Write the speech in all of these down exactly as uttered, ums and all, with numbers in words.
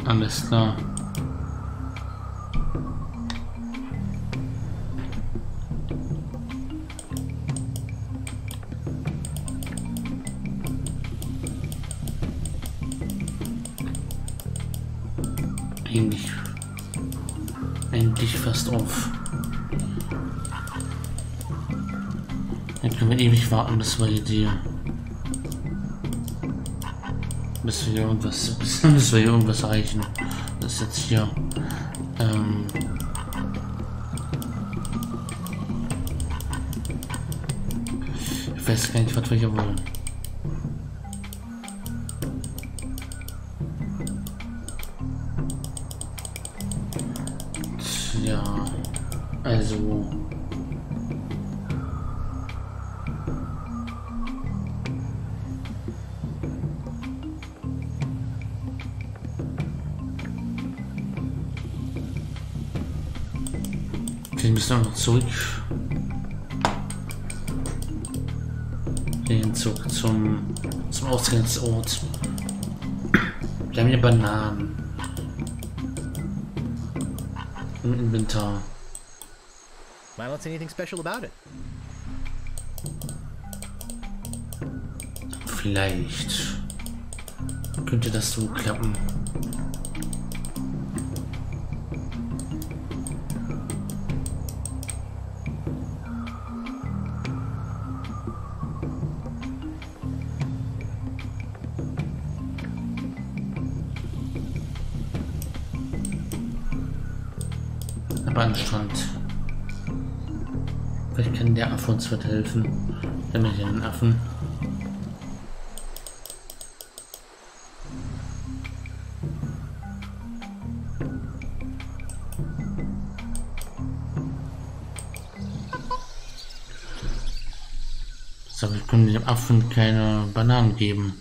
Alles klar. Eigentlich, eigentlich fast auf. Dann können wir ewig warten, bis wir hier die, bis wir hier irgendwas, bis, bis wir hier irgendwas erreichen. Das ist jetzt hier. Ähm, ich weiß gar nicht, was wir hier wollen. Ja, also wir müssen noch zurück den Zug zum zum Ausgangsort. Wir haben hier Bananen im Inventar. I don't see anything special about it. Vielleicht könnte das so klappen. Aber am Strand. Vielleicht kann der Affe uns wird helfen. Der mit den Affen. So, wir können dem Affen keine Bananen geben.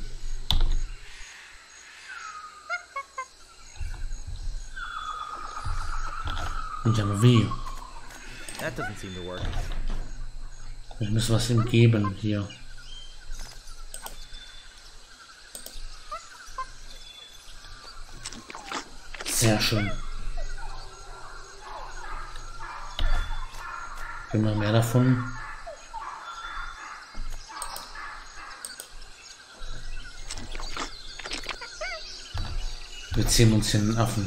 Und aber wie? That doesn't seem to work. Ich muss was ihm geben hier. Sehr schön. Immer mehr davon. Wir ziehen uns hier den Affen.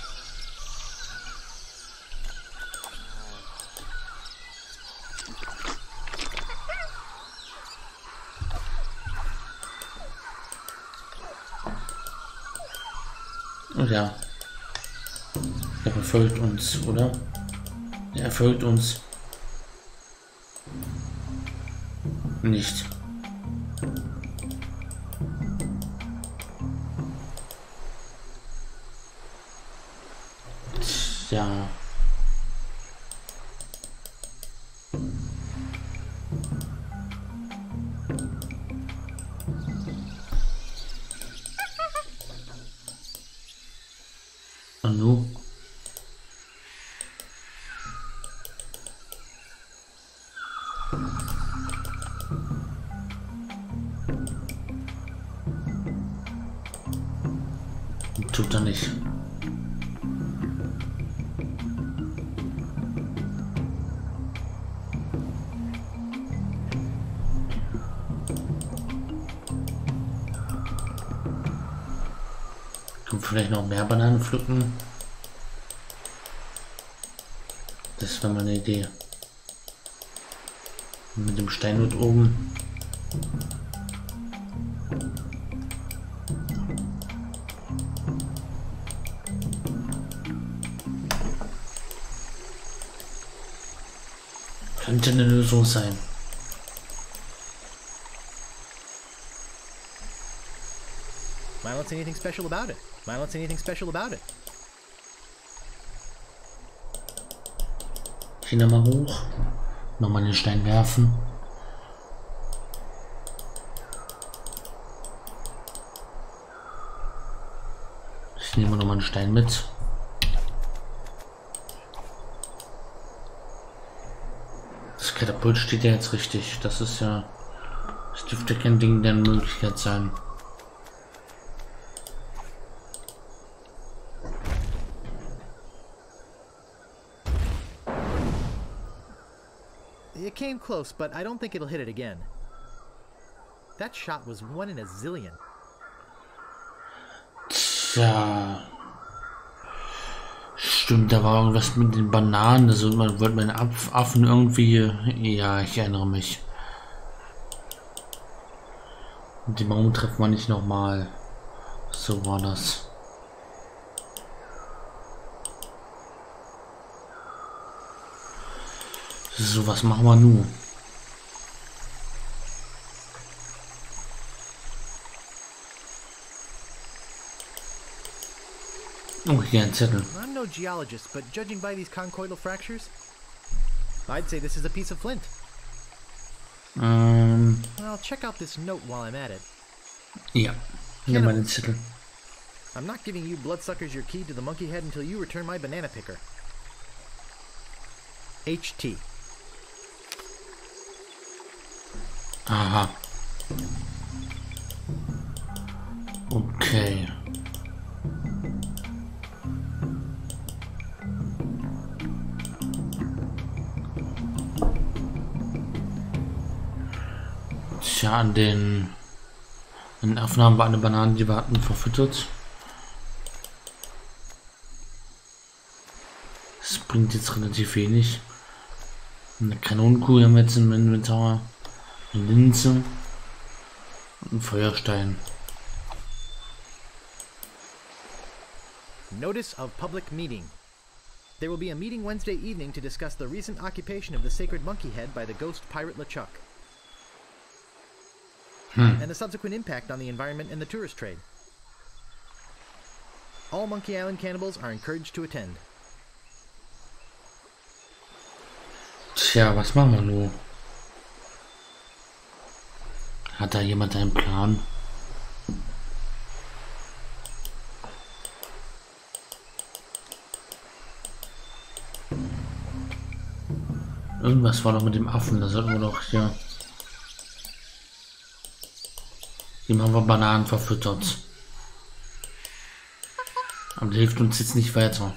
Und ja, er verfolgt uns, oder? Er folgt uns nicht. Tja. Und nun? Tut er nicht. Kommt vielleicht noch mehr Bananen pflücken. Das wäre mal eine Idee. Mit dem Steinhut oben. Könnte eine Lösung sein. I don't see anything special about it. I don't see anything special about it. Hier nochmal hoch. Nochmal den Stein werfen. Ich nehme nochmal einen Stein mit. Das Katapult steht ja jetzt richtig. Das ist ja... Das dürfte kein Ding der Möglichkeit sein. It came close, but I don't think it'll hit it again. That shot was one in a zillion. Tja. Stimmt, da war irgendwas mit den Bananen. Also man wollte meinen Affen irgendwie. Ja, ich erinnere mich. Und die Baum treffen wir nicht nochmal. So war das. So, was machen wir nun? Oh, hier ein Zettel. I'm no geologist, but judging by these conchoidal fractures, I'd say this is a piece of flint. Ähm. Well, check out this note while I'm at it. Ja, hier mal den Zettel. I'm not giving you bloodsuckers your key to the monkey head until you return my banana picker. H T. Aha. Okay. Tja, an den, an den Affen haben wir alle Bananen, die wir hatten, verfüttert. Das bringt jetzt relativ wenig. Eine Kanonenkugel haben wir jetzt im Inventar. Eine Linse. Und ein Feuerstein. Notice of public meeting. There will be a meeting Wednesday evening to discuss the recent occupation of the sacred monkey head by the ghost pirate LeChuck. Hm. And the subsequent impact on the environment and the tourist trade. All Monkey Island cannibals are encouraged to attend. Tja, was machen wir nun? Hat da jemand einen Plan? Irgendwas war doch mit dem Affen, da sollten wir doch hier. Dem haben wir Bananen verfüttert. Aber der hilft uns jetzt nicht weiter.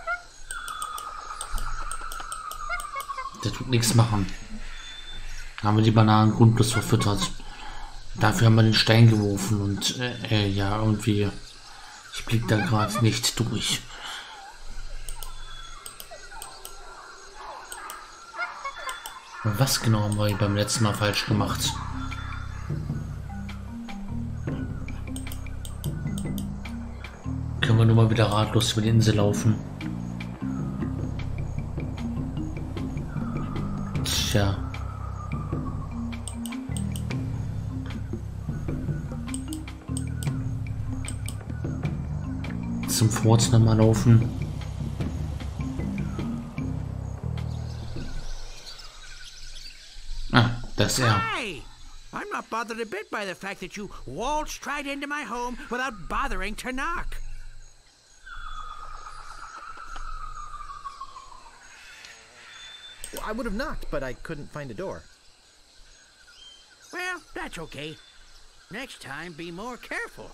Der tut nichts machen. Da haben wir die Bananen grundlos verfüttert. Dafür haben wir den Stein geworfen und äh, äh, ja, irgendwie. Ich blick da gerade nicht durch. Was genau haben wir beim letzten Mal falsch gemacht? Können wir nur mal wieder ratlos über die Insel laufen? Tja. Zum Fort nochmal laufen. Ah, das ist er. Hey! I'm not bothered a bit by the fact that you waltzed right into my home without bothering to knock. I would have knocked, but I couldn't find a door. Well, that's okay. Next time, be more careful.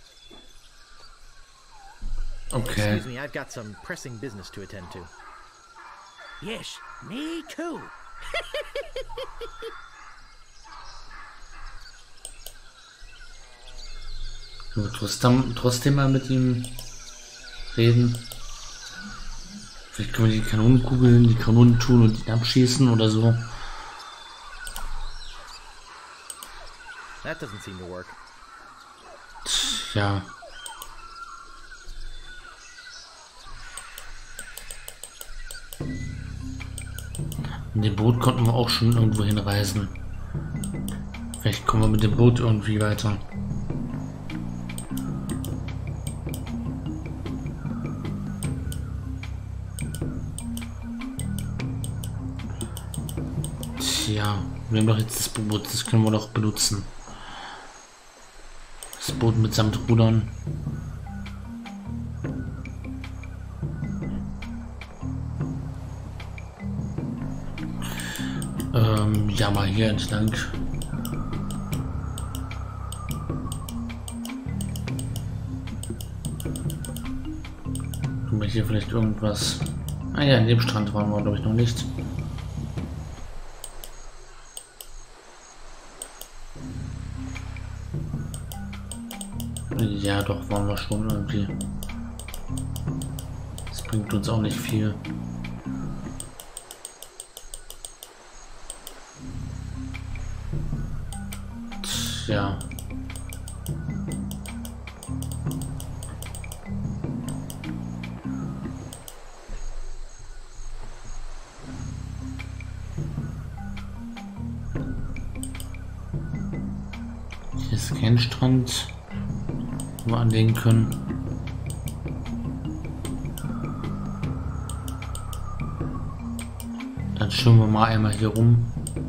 Okay. Excuse me, I've got some pressing business to attend to. Yes, me too. Du trotzdem, trotzdem mal mit ihm reden. Vielleicht können wir die Kanonenkugeln, die Kanonen tun und ihn abschießen oder so. That doesn't seem to work. Tja. Mit dem Boot konnten wir auch schon irgendwo hinreisen. Vielleicht kommen wir mit dem Boot irgendwie weiter. Tja, wir haben doch jetzt das Boot, das können wir doch benutzen. Das Boot mitsamt Rudern. Ähm, ja, mal hier entlang. Können wir hier vielleicht irgendwas... Ah ja, an dem Strand waren wir, glaube ich, noch nicht. Ja, doch, wollen wir schon irgendwie. Das bringt uns auch nicht viel. Tja. Hier ist kein Strand, wo wir anlegen können. Dann schwimmen wir mal einmal hier rum.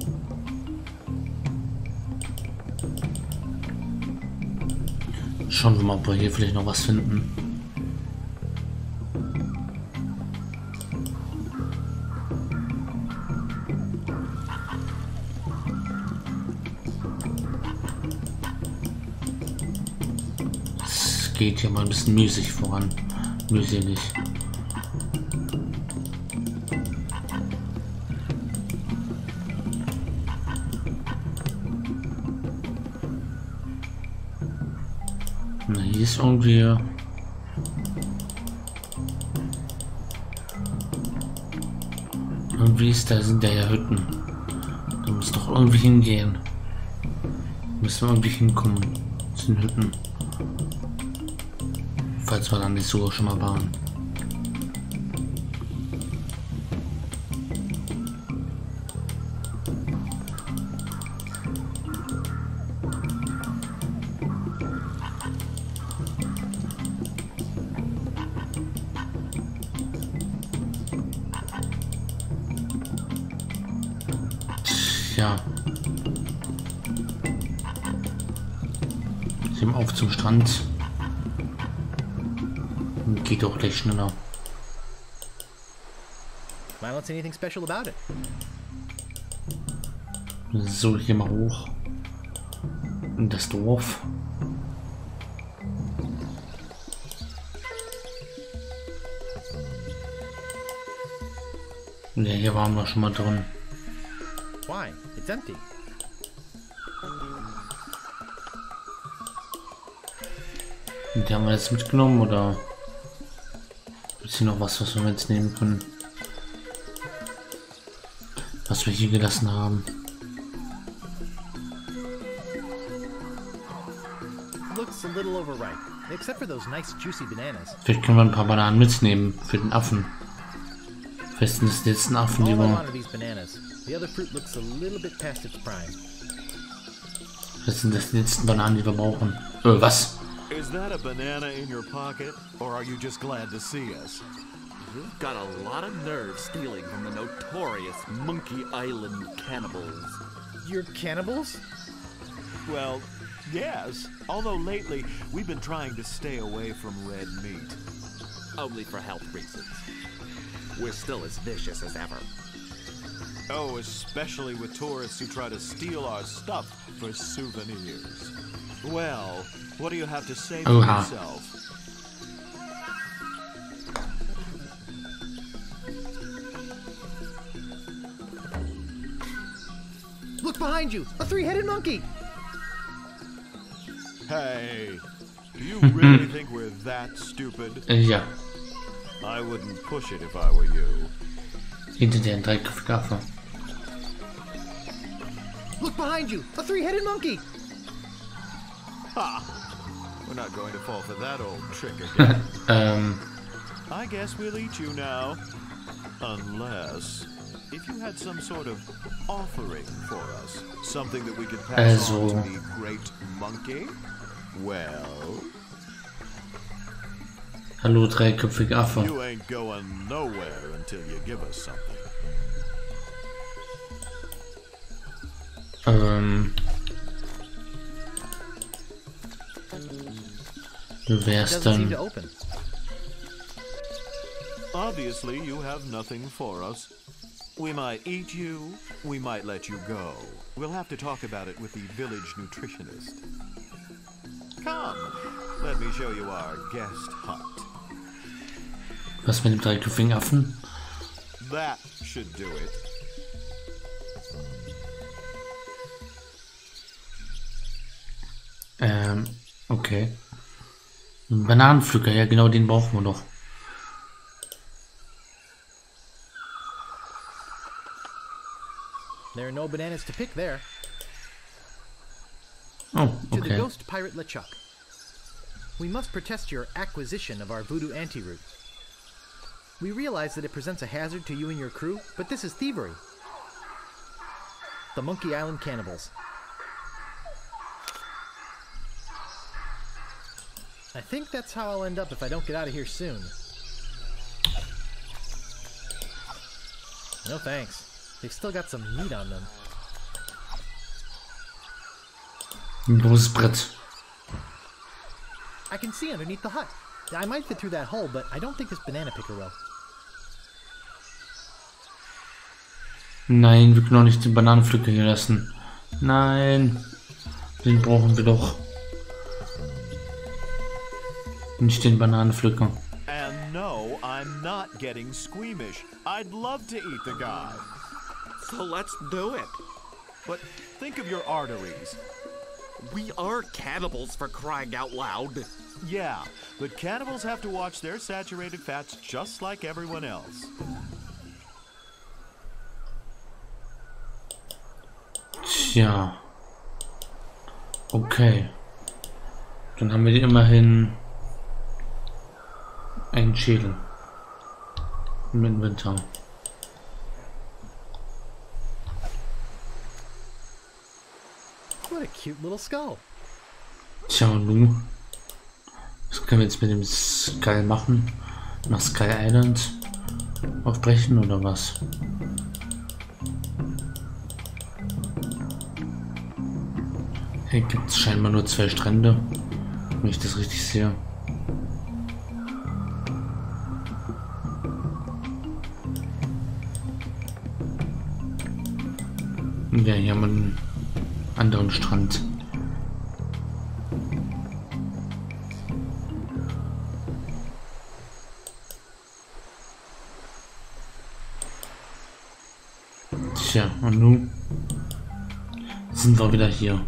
Schauen wir mal, ob wir hier vielleicht noch was finden. Es geht hier mal ein bisschen müßig voran. Mühselig. Na, hier ist irgendwie... Irgendwie ist da, sind da ja Hütten. Da muss doch irgendwie hingehen. Müssen wir irgendwie hinkommen. Zu den Hütten. Falls wir dann nicht so schon mal waren. Ja. Sind auf zum Strand. Geht auch gleich schneller. I don't see anything special about it. So, hier mal hoch. In das Dorf. Ja, hier waren wir schon mal drin. Why? It's empty. Und die haben wir jetzt mitgenommen, oder ist hier noch was, was wir jetzt nehmen können? Was wir hier gelassen haben. Looks a little overripe, except for those nice juicy bananas. Vielleicht können wir ein paar Bananen mitnehmen für den Affen. Festen des letzten Affen, die All I wir... want are these bananas. The other fruit looks a little bit past its prime. Das sind das letzten Bananen, die wir brauchen. Äh, was? Is that a banana in your pocket, or are you just glad to see us? You've got a lot of nerve stealing from the notorious Monkey Island cannibals. You're cannibals? Well, yes. Although lately, we've been trying to stay away from red meat. Only for health reasons. We're still as vicious as ever. Oh, especially with tourists who try to steal our stuff for souvenirs. Well, what do you have to say for Oha. yourself? Look behind you! A three-headed monkey! Hey, do you really think we're that stupid? Äh, ja. I wouldn't push it if I were you. Hinter dir ein dreiköpfiger Affe. Look behind you! A three-headed monkey! Ha! We're not going to fall for that old trick again. ähm, I guess we'll eat you now. Unless, if you had some sort of offering for us. Something that we could pass Also. on to the great monkey. Well, hallo dreiköpfiger Affe. you ain't going nowhere until you give us something. Ähm, wie wär's Doesn't seem to dann? open. Obviously, you have nothing for us. We might eat you, we might let you go. We'll have to talk about it with the village nutritionist. Come, let me show you our guest hut. Was mit dem dreiköpfigen Affen? That should do it. Ähm, okay. Ein Bananenpflücker, ja genau, den brauchen wir doch. There are no bananas to pick there. Oh, To the okay. ghost pirate LeChuck. We must protest your acquisition of our voodoo antiroot. We realize that it presents a hazard to you and your crew, but this is thievery. The Monkey Island Cannibals. I think that's how I'll end up if I don't get out of here soon. No thanks. They've still got some meat on them. Ein großes Brett. I can see underneath the hut. I might fit through that hole, but I don't think this banana picker will. Nein, wir können auch nicht den Bananenpflücker hier lassen. Nein. Den brauchen wir doch. Nicht den Bananenpflücker. And no, I'm not getting squeamish. I'd love to eat the guy. So let's do it. But think of your arteries. We are cannibals, for crying out loud. Yeah, but cannibals have to watch their saturated fats just like everyone else. Tja. Okay. Dann haben wir immerhin einen Schädel im Inventar. What a cute little skull. Tja, und nun? Was können wir jetzt mit dem Skull machen? Nach Skull Island aufbrechen oder was? Hier gibt es scheinbar nur zwei Strände, wenn ich das richtig sehe. Ja, hier haben wir einen anderen Strand. Tja, und nun sind wir wieder hier.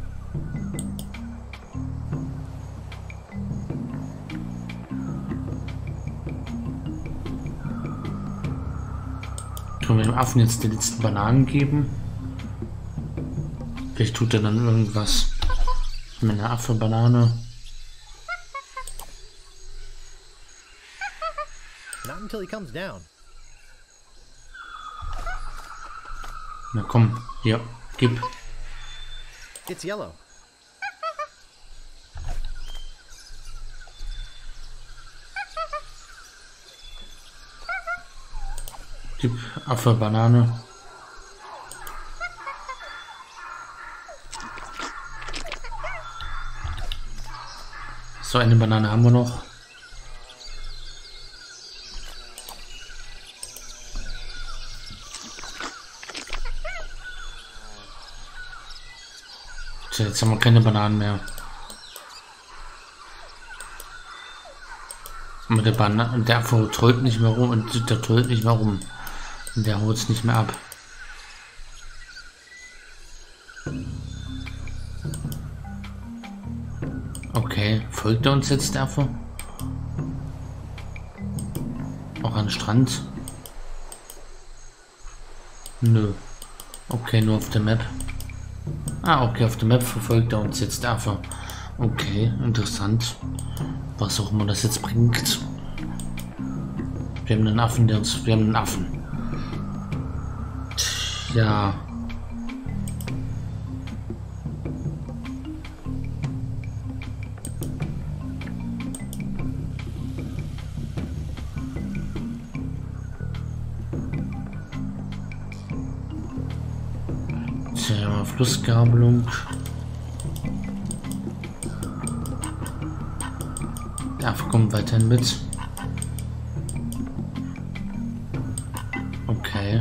Können wir dem Affen jetzt die letzten Bananen geben? Vielleicht tut er dann irgendwas mit einer Affe-Banane. Not until he comes down. Na komm, hier, gib. It's yellow. Gib Affe, Banane. So, eine Banane haben wir noch. Tja, jetzt haben wir keine Bananen mehr. Aber der Banane, der Affe trollt nicht mehr rum und der trollt nicht mehr rum. Und der holt es nicht mehr ab. Okay, folgt er uns jetzt, der Affe? Auch an den Strand? Nö. Okay, nur auf der Map. Ah, okay, auf der Map verfolgt er uns jetzt, der Affe. Okay, interessant. Was auch immer das jetzt bringt. Wir haben einen Affen, der uns... Wir haben einen Affen. Tja. Tja, Flussgabelung. Der Affe kommt weiterhin mit. Okay.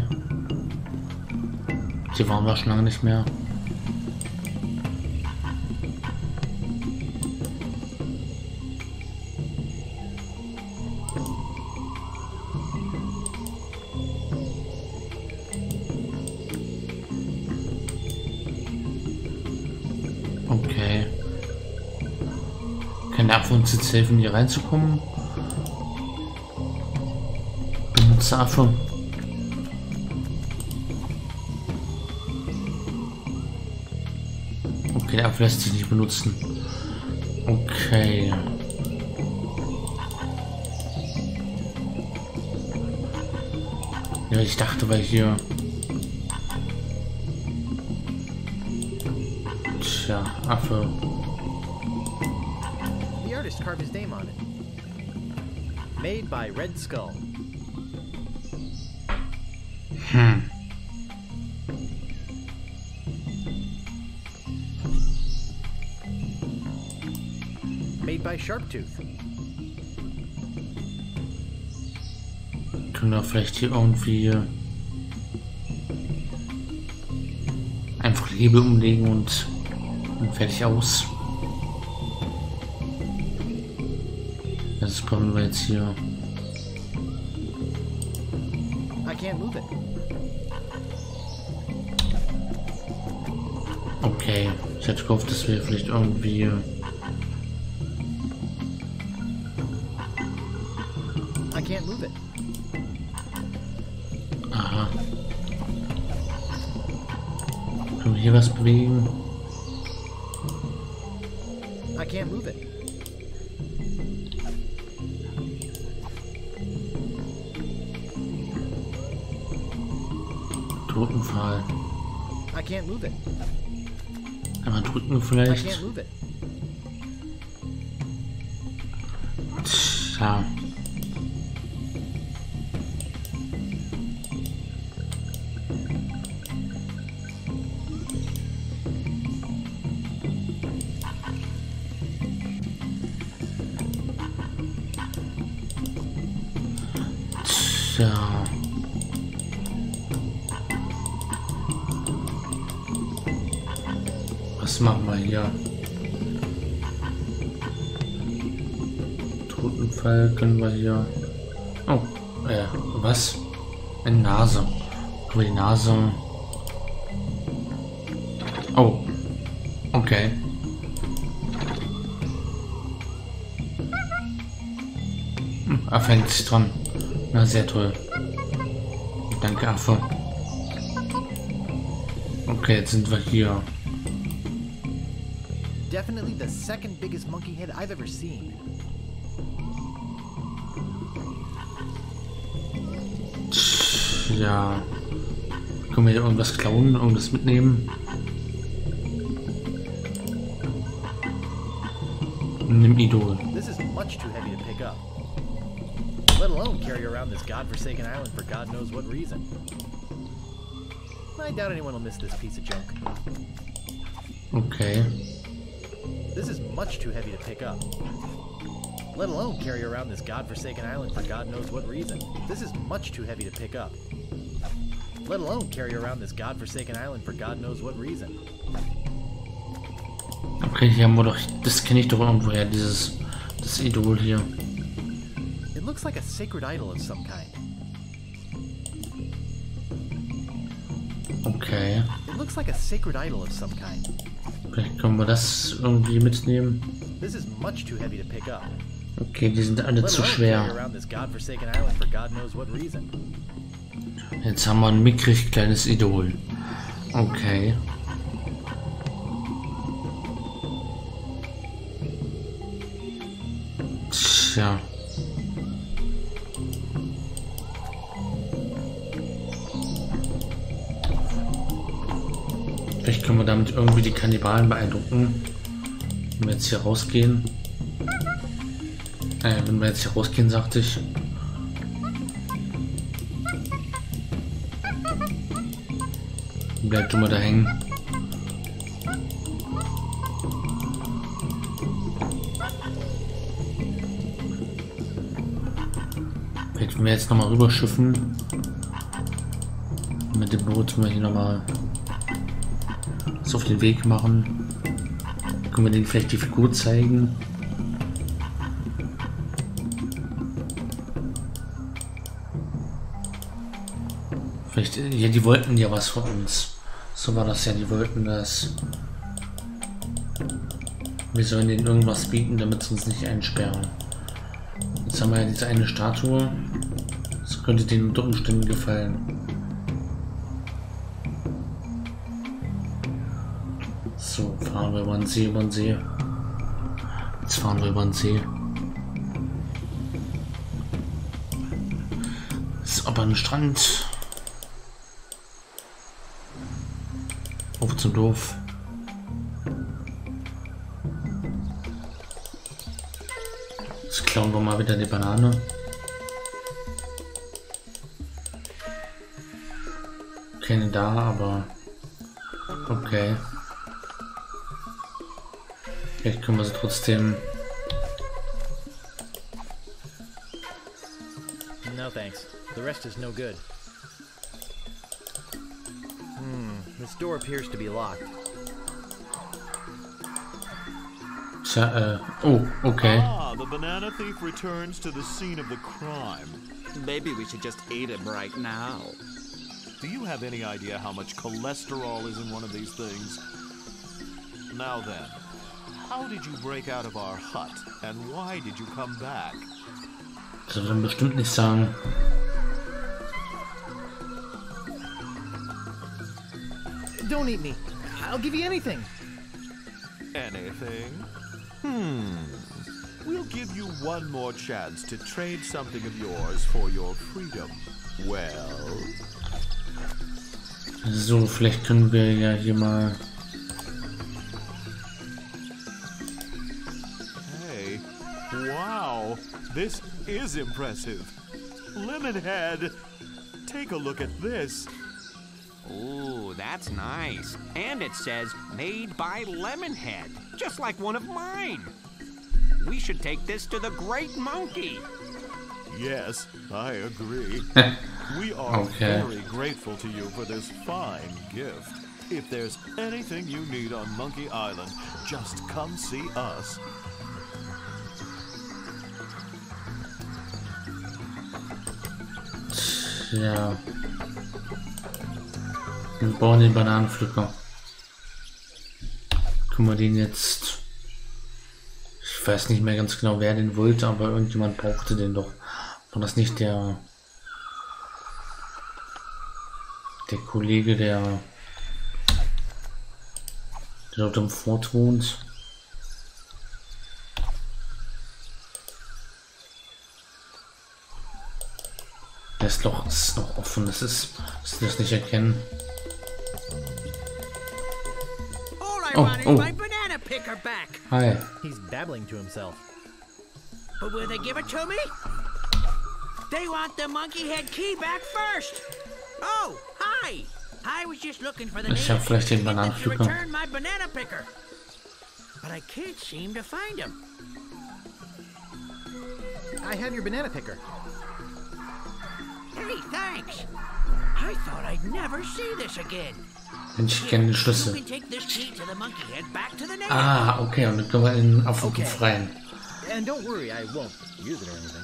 Hier waren wir schon lange nicht mehr. Kann der Affe uns jetzt helfen, hier reinzukommen? Benutzeraffe. Okay, der Affe lässt sich nicht benutzen. Okay. Ja, ich dachte, weil hier... Tja, Affe. The artist carved his name on it. Made by Red Skull. Hm. Made by Sharptooth. Können wir vielleicht hier irgendwie einfach Hebel umlegen und, und fertig aus. Das brauchen wir jetzt hier. I can't move it. Okay, ich hätte gehofft, dass wir vielleicht irgendwie I can't move it. aha. Können wir hier was bewegen? I can't move it. Totenpfahl. I can't move it. Einmal drücken I vielleicht. can't move it. Tja. Tja. Was machen wir hier? Totenfall können wir hier. Oh, äh, was? Eine Nase. Können wir die Nase. Oh. Okay. Hm, er fängt sich dran. Na, sehr toll. Danke, Affe. Okay, jetzt sind wir hier. Definitely the second biggest monkey head I've ever seen. Ja. Können wir hier irgendwas klauen, irgendwas mitnehmen? Nimm Idol. This is much too heavy to pick up. Let alone carry around this godforsaken island for God knows what reason. I doubt anyone will miss this piece of junk. Okay. This is much too heavy to pick up. Let alone carry around this godforsaken island for God knows what reason. This is much too heavy to pick up. Let alone carry around this godforsaken island for God knows what reason. Okay, hier haben wir doch. Das kenne ich doch irgendwoher, dieses. Das Idol hier. It looks like a sacred idol of some kind. Okay. It looks like a sacred idol of some kind. Vielleicht können wir das irgendwie mitnehmen. This is much too heavy to pick up. Okay, die sind alle Let zu alone carry schwer. around this godforsaken island for God knows what reason. Jetzt haben wir ein mickrig kleines Idol. Okay. Tja. Vielleicht können wir damit irgendwie die Kannibalen beeindrucken. Wenn wir jetzt hier rausgehen. Äh, wenn wir jetzt hier rausgehen, sagte ich. Bleibt immer da hängen. Vielleicht können wir jetzt nochmal rüberschiffen. Mit dem Boot können wir hier nochmal so auf den Weg machen. Können wir denen vielleicht die Figur zeigen. Vielleicht, ja, die wollten ja was von uns. So war das ja, die wollten das. Wir sollen ihnen irgendwas bieten, damit sie uns nicht einsperren. Jetzt haben wir ja diese eine Statue. Das könnte denen unter Umständen gefallen. So, fahren wir über den See, über den See. Jetzt fahren wir über den See. Ist aber ein Strand. Auf zum Dorf. Jetzt klauen wir mal wieder die Banane. Keine da, aber okay. Vielleicht können wir sie trotzdem. No thanks. The rest is no good. Hmm, this door appears to be locked. Tja, äh, oh, okay. Ah, the banana thief returns to the scene of the crime. Maybe we should just eat him right now. Do you have any idea how much cholesterol is in one of these things? Now then, how did you break out of our hut, and why did you come back? Das soll dann bestimmt nicht sagen. Don't eat me. I'll give you anything. Anything? Hmm. We'll give you one more chance to trade something of yours for your freedom. Well? So, vielleicht können wir ja hier mal. Hey, wow, this is impressive. Lemonhead, take a look at this. Ooh, that's nice. And it says, made by Lemonhead, just like one of mine. We should take this to the Great Monkey. Yes, I agree. We are Okay. very grateful to you for this fine gift. If there's anything you need on Monkey Island, just come see us. Ja. Wir bauen den Bananenpflücker. Können wir den jetzt. Ich weiß nicht mehr ganz genau, wer den wollte, aber irgendjemand brauchte den doch. War das nicht der. Der Kollege, der. Der dort im Fort wohnt? Das Loch ist noch offen, das ist, dass wir das nicht erkennen. All I Oh, want is oh. my banana picker back. Hi. He's babbling to himself. But will they give it to me? They want the monkey head key back first. Oh, hi. I was just looking for the Ich hab native vielleicht den to Bananenpflücker. return my banana picker. But I can't seem to find him. I have your banana picker. Hey, thanks. I thought I'd never see this again. Mensch, ich kenne den You Schlüssel. can take this key to the monkey head back to the native. Ah, okay, und dann können wir ihn auf und Okay. befreien. And don't worry, I won't use it or anything.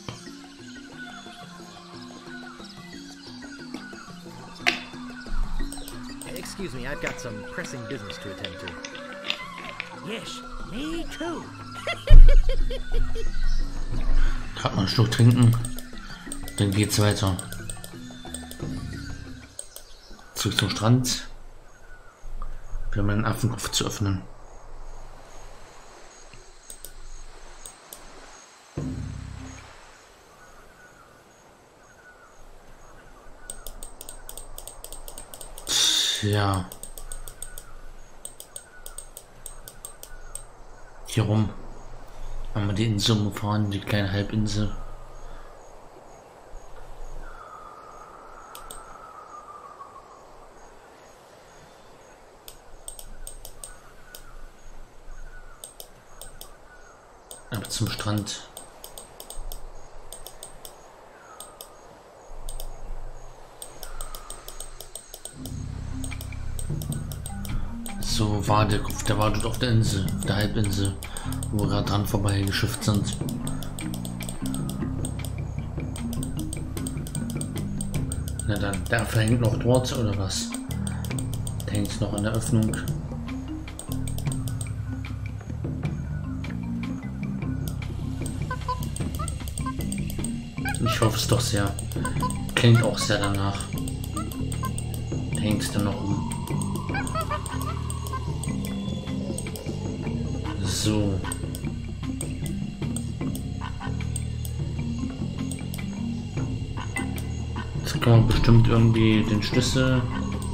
Excuse me, I've got some pressing business to attend to. Yes, me too. Gerade mal einen Schluck trinken. Dann geht's weiter. Zurück zum Strand. Wir haben einen Affenkopf zu öffnen. Tja. Hier rum. Haben wir die Insel umgefahren, die kleine Halbinsel. Aber zum Strand. So war der Kopf, der war dort auf der Insel, auf der Halbinsel, wo wir gerade dran vorbei geschifft sind. Na dann, der Affe hängt noch dort oder was? Der hängt noch in der Öffnung. Ich hoffe es doch sehr. Klingt auch sehr danach. Hängt es dann noch um. So. Jetzt kann man bestimmt irgendwie den Schlüssel.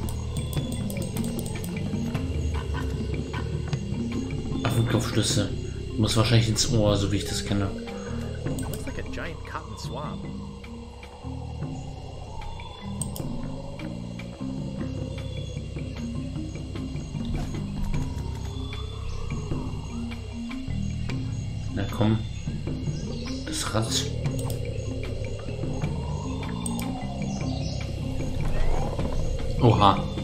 Affenkopfschlüssel. Muss wahrscheinlich ins Ohr, so wie ich das kenne. Looks like a giant cotton swab. Na komm. Das Rad. Oha.